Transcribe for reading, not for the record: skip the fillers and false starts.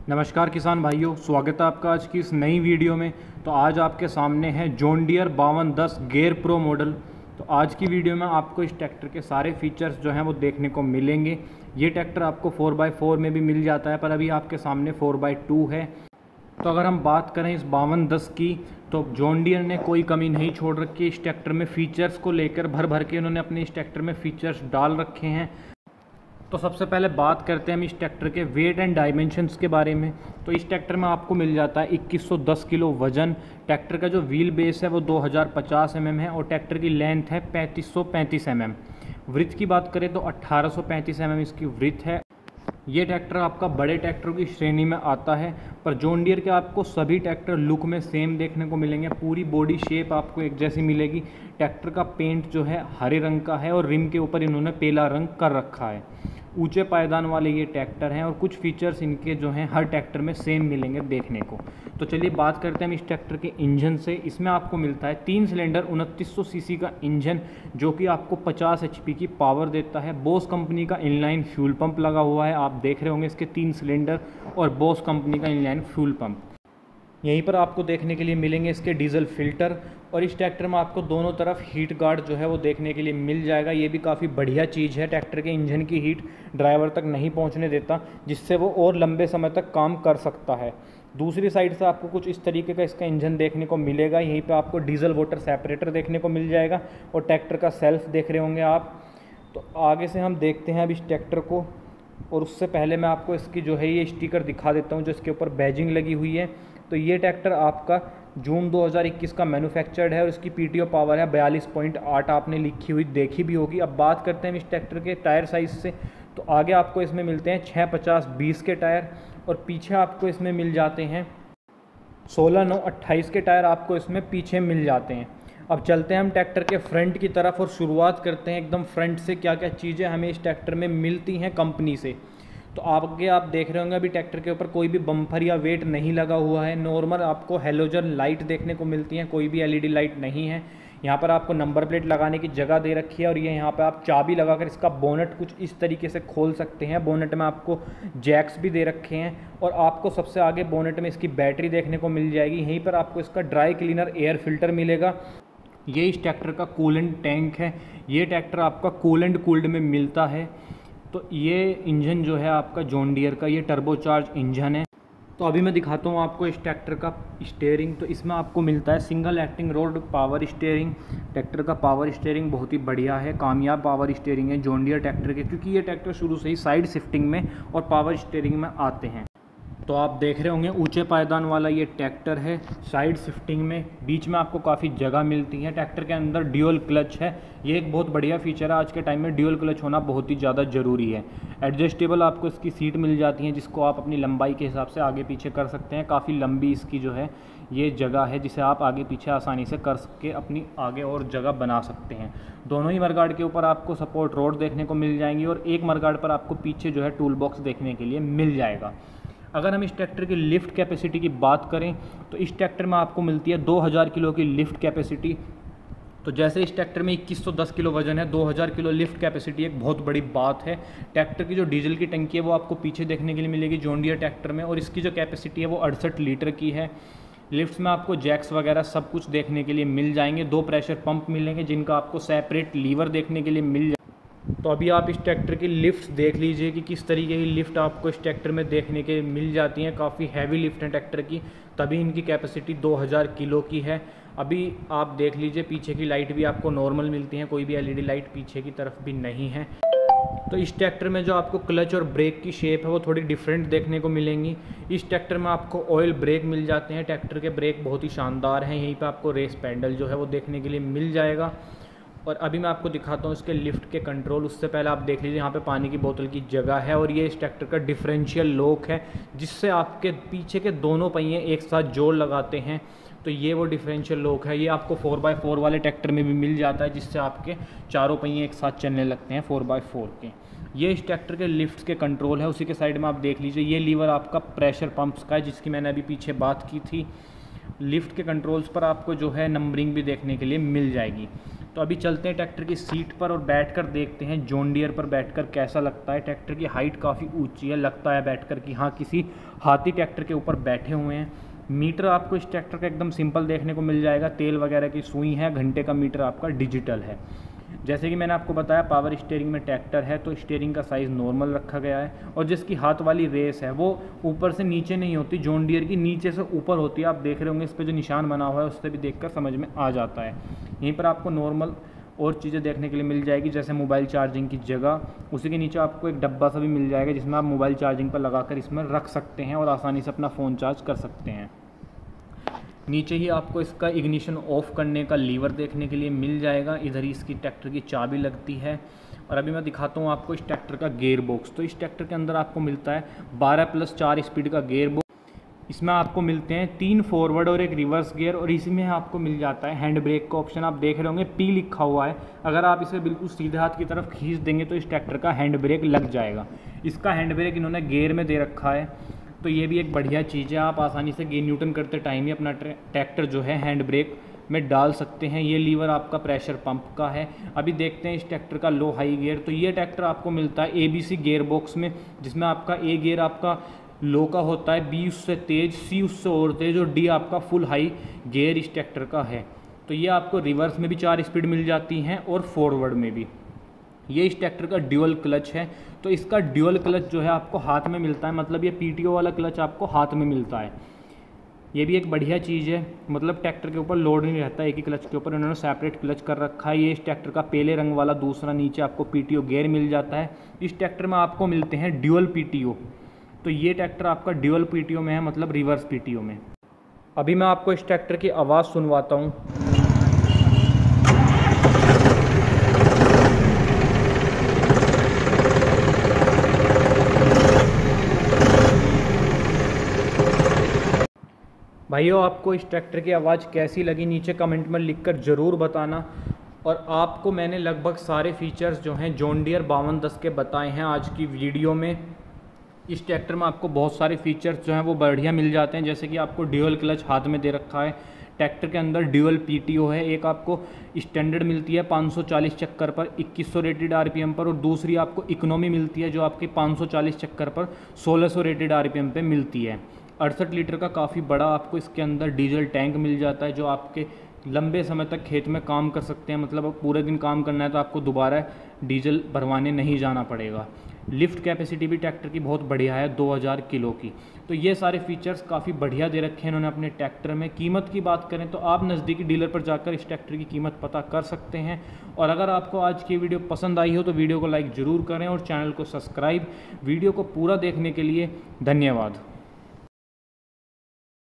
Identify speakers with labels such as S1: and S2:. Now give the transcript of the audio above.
S1: नमस्कार किसान भाइयों, स्वागत है आपका आज की इस नई वीडियो में। तो आज आपके सामने है John Deere 5210 gear pro model. तो आज की वीडियो में आपको इस ट्रैक्टर के सारे फीचर्स जो हैं वो देखने को मिलेंगे। ये ट्रैक्टर आपको 4x4 में भी मिल जाता है, पर अभी आपके सामने 4x2 है। तो अगर हम बात करें इस 5210 की, तो जॉन डियर ने कोई कमी नहीं छोड़ रखी इस ट्रैक्टर में। फ़ीचर्स को लेकर भर भर के उन्होंने अपने इस ट्रैक्टर में फ़ीचर्स डाल रखे हैं। तो सबसे पहले बात करते हैं हम इस ट्रैक्टर के वेट एंड डायमेंशंस के बारे में। तो इस ट्रैक्टर में आपको मिल जाता है 2110 किलो वजन। ट्रैक्टर का जो व्हील बेस है वो 2050 mm है और ट्रैक्टर की लेंथ है 3535 mm। वृथ की बात करें तो 1835 mm इसकी वृथ है। ये ट्रैक्टर आपका बड़े ट्रैक्टरों की श्रेणी में आता है, पर जॉन डियर के आपको सभी ट्रैक्टर लुक में सेम देखने को मिलेंगे। पूरी बॉडी शेप आपको एक जैसी मिलेगी। ट्रैक्टर का पेंट जो है हरे रंग का है और रिम के ऊपर इन्होंने पीला रंग कर रखा है। ऊंचे पायदान वाले ये ट्रैक्टर हैं और कुछ फीचर्स इनके जो हैं हर ट्रैक्टर में सेम मिलेंगे देखने को। तो चलिए बात करते हैं हम इस ट्रैक्टर के इंजन से। इसमें आपको मिलता है 3 सिलेंडर 2900 सीसी का इंजन, जो कि आपको 50 HP की पावर देता है। बोस कंपनी का इनलाइन फ्यूल पंप लगा हुआ है, आप देख रहे होंगे इसके 3 सिलेंडर और बोस कंपनी का इनलाइन फ्यूल पंप। यहीं पर आपको देखने के लिए मिलेंगे इसके डीजल फिल्टर, और इस ट्रैक्टर में आपको दोनों तरफ हीट गार्ड जो है वो देखने के लिए मिल जाएगा। ये भी काफ़ी बढ़िया चीज़ है, ट्रैक्टर के इंजन की हीट ड्राइवर तक नहीं पहुंचने देता, जिससे वो और लंबे समय तक काम कर सकता है। दूसरी साइड से आपको कुछ इस तरीके का इसका इंजन देखने को मिलेगा। यहीं पे आपको डीजल वाटर सेपरेटर देखने को मिल जाएगा और ट्रैक्टर का सेल्फ देख रहे होंगे आप। तो आगे से हम देखते हैं अब इस ट्रैक्टर को, और उससे पहले मैं आपको इसकी जो है ये स्टिकर दिखा देता हूँ जो इसके ऊपर बैजिंग लगी हुई है। तो ये ट्रैक्टर आपका जून 2021 का मैन्युफैक्चर्ड है और इसकी PTO पावर है 42.8, आपने लिखी हुई देखी भी होगी। अब बात करते हैं इस ट्रैक्टर के टायर साइज़ से। तो आगे आपको इसमें मिलते हैं 650/20 के टायर और पीछे आपको इसमें मिल जाते हैं 16/9/28 के टायर आपको इसमें पीछे मिल जाते हैं। अब चलते हैं हम ट्रैक्टर के फ्रंट की तरफ और शुरुआत करते हैं एकदम फ्रंट से, क्या क्या चीज़ें हमें इस ट्रैक्टर में मिलती हैं कंपनी से। तो आगे आप देख रहे होंगे अभी ट्रैक्टर के ऊपर कोई भी बम्पर या वेट नहीं लगा हुआ है। नॉर्मल आपको हेलोजन लाइट देखने को मिलती हैं, कोई भी LED लाइट नहीं है। यहाँ पर आपको नंबर प्लेट लगाने की जगह दे रखी है और ये यहाँ पे आप चाबी लगाकर इसका बोनट कुछ इस तरीके से खोल सकते हैं। बोनट में आपको जैक्स भी दे रखे हैं और आपको सबसे आगे बोनट में इसकी बैटरी देखने को मिल जाएगी। यहीं पर आपको इसका ड्राई क्लीनर एयर फिल्टर मिलेगा। ये इस ट्रैक्टर का कूलेंट टैंक है। ये ट्रैक्टर आपका कूलेंट कूल्ड में मिलता है। तो ये इंजन जो है आपका जॉन डियर का, ये टर्बोचार्ज इंजन है। तो अभी मैं दिखाता हूँ आपको इस ट्रैक्टर का स्टीयरिंग। तो इसमें आपको मिलता है single acting rod power steering. Tractor का पावर स्टीयरिंग बहुत ही बढ़िया है, कामयाब पावर स्टीयरिंग है जॉन डियर ट्रैक्टर के, क्योंकि ये ट्रैक्टर शुरू से ही साइड शिफ्टिंग में और पावर स्टीयरिंग में आते हैं। तो आप देख रहे होंगे ऊंचे पायदान वाला ये ट्रैक्टर है, साइड शिफ्टिंग में, बीच में आपको काफ़ी जगह मिलती है। ट्रैक्टर के अंदर ड्यूल क्लच है, ये एक बहुत बढ़िया फीचर है। आज के टाइम में ड्यूल क्लच होना बहुत ही ज़्यादा ज़रूरी है। एडजस्टेबल आपको इसकी सीट मिल जाती है, जिसको आप अपनी लंबाई के हिसाब से आगे पीछे कर सकते हैं। काफ़ी लंबी इसकी जो है ये जगह है, जिसे आप आगे पीछे आसानी से कर सके अपनी आगे और जगह बना सकते हैं। दोनों ही मडगार्ड के ऊपर आपको सपोर्ट रोड देखने को मिल जाएंगी और एक मडगार्ड पर आपको पीछे जो है टूल बॉक्स देखने के लिए मिल जाएगा। अगर हम इस ट्रैक्टर की लिफ्ट कैपेसिटी की बात करें तो इस ट्रैक्टर में आपको मिलती है 2000 किलो की लिफ्ट कैपेसिटी। तो जैसे इस ट्रैक्टर में 2110 किलो वजन है, 2000 किलो लिफ्ट कैपेसिटी एक बहुत बड़ी बात है। ट्रैक्टर की जो डीजल की टंकी है वो आपको पीछे देखने के लिए मिलेगी जॉन डियर ट्रैक्टर में, और इसकी जो कैपेसिटी है वो 68 लीटर की है। लिफ्ट्स में आपको जैक्स वगैरह सब कुछ देखने के लिए मिल जाएंगे। 2 प्रेशर पंप मिलेंगे जिनका आपको सेपरेट लीवर देखने के लिए मिल जाएगा। तो अभी आप इस ट्रैक्टर की लिफ्ट देख लीजिए कि किस तरीके की लिफ्ट आपको इस ट्रैक्टर में देखने के मिल जाती हैं। काफ़ी हैवी लिफ्ट है ट्रैक्टर की, तभी इनकी कैपेसिटी 2000 किलो की है। अभी आप देख लीजिए पीछे की लाइट भी आपको नॉर्मल मिलती हैं, कोई भी LED लाइट पीछे की तरफ भी नहीं है। तो इस ट्रैक्टर में जो आपको क्लच और ब्रेक की शेप है वो थोड़ी डिफरेंट देखने को मिलेंगी। इस ट्रैक्टर में आपको ऑयल ब्रेक मिल जाते हैं। ट्रैक्टर के ब्रेक बहुत ही शानदार हैं। यहीं पे आपको रेस पैडल जो है वो देखने के लिए मिल जाएगा। और अभी मैं आपको दिखाता हूँ इसके लिफ्ट के कंट्रोल। उससे पहले आप देख लीजिए यहाँ पे पानी की बोतल की जगह है और ये इस ट्रैक्टर का डिफरेंशियल लॉक है, जिससे आपके पीछे के दोनों पहिए एक साथ जोड़ लगाते हैं। तो ये वो डिफरेंशियल लॉक है। ये आपको 4x4 वाले ट्रैक्टर में भी मिल जाता है, जिससे आपके चारों पहिए एक साथ चलने लगते हैं 4x4 के। ये इस ट्रैक्टर के लिफ्ट के कंट्रोल है। उसी के साइड में आप देख लीजिए ये लीवर आपका प्रेशर पंप्स का है, जिसकी मैंने अभी पीछे बात की थी। लिफ्ट के कंट्रोल्स पर आपको जो है नंबरिंग भी देखने के लिए मिल जाएगी। तो अभी चलते हैं ट्रैक्टर की सीट पर और बैठकर देखते हैं जॉन डियर पर बैठकर कैसा लगता है। ट्रैक्टर की हाइट काफ़ी ऊंची है, लगता है बैठकर कि हाँ किसी हाथी ट्रैक्टर के ऊपर बैठे हुए हैं। मीटर आपको इस ट्रैक्टर का एकदम सिंपल देखने को मिल जाएगा, तेल वगैरह की सुई है, घंटे का मीटर आपका डिजिटल है। जैसे कि मैंने आपको बताया पावर स्टीयरिंग में ट्रैक्टर है, तो स्टीयरिंग का साइज़ नॉर्मल रखा गया है। और जिसकी हाथ वाली रेस है वो ऊपर से नीचे नहीं होती, जॉन डियर की नीचे से ऊपर होती है। आप देख रहे होंगे इस पर जो निशान बना हुआ है उससे भी देखकर समझ में आ जाता है। यहीं पर आपको नॉर्मल और चीज़ें देखने के लिए मिल जाएगी, जैसे मोबाइल चार्जिंग की जगह। उसी के नीचे आपको एक डब्बा सा भी मिल जाएगा जिसमें आप मोबाइल चार्जिंग पर लगाकर इसमें रख सकते हैं और आसानी से अपना फ़ोन चार्ज कर सकते हैं। नीचे ही आपको इसका इग्निशन ऑफ करने का लीवर देखने के लिए मिल जाएगा। इधर ही इसकी ट्रैक्टर की चाबी लगती है। और अभी मैं दिखाता हूँ आपको इस ट्रैक्टर का गियर बॉक्स। तो इस ट्रैक्टर के अंदर आपको मिलता है 12+4 स्पीड का गियर बॉक्स। इसमें आपको मिलते हैं 3 फॉरवर्ड और 1 रिवर्स गियर, और इसी में आपको मिल जाता है हैंड ब्रेक का ऑप्शन। आप देख रहे होंगे P लिखा हुआ है, अगर आप इसे बिल्कुल सीधे हाथ की तरफ खींच देंगे तो इस ट्रैक्टर का हैंड ब्रेक लग जाएगा। इसका हैंड ब्रेक इन्होंने गियर में दे रखा है, तो ये भी एक बढ़िया चीज़ है। आप आसानी से गियर न्यूटन करते टाइम ही अपना ट्रैक्टर जो है हैंड ब्रेक में डाल सकते हैं। ये लीवर आपका प्रेशर पंप का है। अभी देखते हैं इस ट्रैक्टर का लो हाई गियर। तो ये ट्रैक्टर आपको मिलता है ABC गियर बॉक्स में, जिसमें आपका A गियर आपका लो का होता है, B उससे तेज़, C उससे और तेज़, और D आपका फुल हाई गियर इस ट्रैक्टर का है। तो ये आपको रिवर्स में भी 4 स्पीड मिल जाती हैं और फॉरवर्ड में भी। ये इस ट्रैक्टर का ड्यूअल क्लच है। तो इसका ड्यूअल क्लच जो है आपको हाथ में मिलता है, मतलब ये PTO वाला क्लच आपको हाथ में मिलता है। ये भी एक बढ़िया चीज़ है, मतलब ट्रैक्टर के ऊपर लोड नहीं रहता, एक ही क्लच के ऊपर इन्होंने सेपरेट क्लच कर रखा है। ये इस ट्रैक्टर का पहले रंग वाला दूसरा, नीचे आपको PTO गियर मिल जाता है। इस ट्रैक्टर में आपको मिलते हैं ड्यूअल PTO। तो ये ट्रैक्टर आपका ड्यूअल PTO में है, मतलब रिवर्स PTO में। अभी मैं आपको इस ट्रैक्टर की आवाज़ सुनवाता हूँ। भाइयों, आपको इस ट्रैक्टर की आवाज़ कैसी लगी नीचे कमेंट में लिखकर ज़रूर बताना। और आपको मैंने लगभग सारे फीचर्स जो हैं जॉन डियर 5210 के बताए हैं आज की वीडियो में। इस ट्रैक्टर में आपको बहुत सारे फीचर्स जो हैं वो बढ़िया मिल जाते हैं, जैसे कि आपको ड्यूअल क्लच हाथ में दे रखा है। ट्रैक्टर के अंदर ड्यूअल PTO है, एक आपको स्टैंडर्ड मिलती है 540 चक्कर पर 2100 रेटेड RPM पर, और दूसरी आपको इकोनॉमी मिलती है जो आपकी 540 चक्कर पर 1600 रेटेड RPM पे मिलती है। 68 लीटर का काफ़ी बड़ा आपको इसके अंदर डीजल टैंक मिल जाता है, जो आपके लंबे समय तक खेत में काम कर सकते हैं। मतलब पूरे दिन काम करना है तो आपको दोबारा डीजल भरवाने नहीं जाना पड़ेगा। लिफ्ट कैपेसिटी भी ट्रैक्टर की बहुत बढ़िया है, 2000 किलो की। तो ये सारे फीचर्स काफ़ी बढ़िया दे रखे हैं इन्होंने अपने ट्रैक्टर में। कीमत की बात करें तो आप नज़दीकी डीलर पर जाकर इस ट्रैक्टर की कीमत पता कर सकते हैं। और अगर आपको आज की वीडियो पसंद आई हो तो वीडियो को लाइक ज़रूर करें और चैनल को सब्सक्राइब। वीडियो को पूरा देखने के लिए धन्यवाद।